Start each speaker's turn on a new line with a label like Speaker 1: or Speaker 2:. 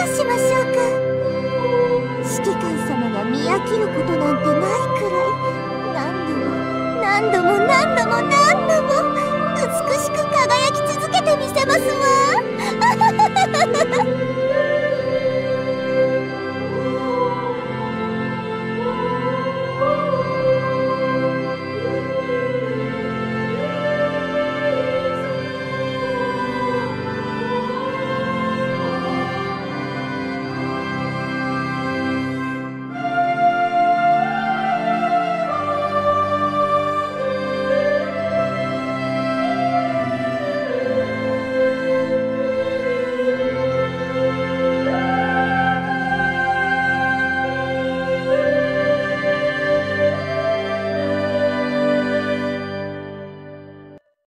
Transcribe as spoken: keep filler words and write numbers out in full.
Speaker 1: としましょうか。指揮官様が見飽きることなんてないくらい、何度も何度も何度も何度も美しく輝き続けてみせますわ。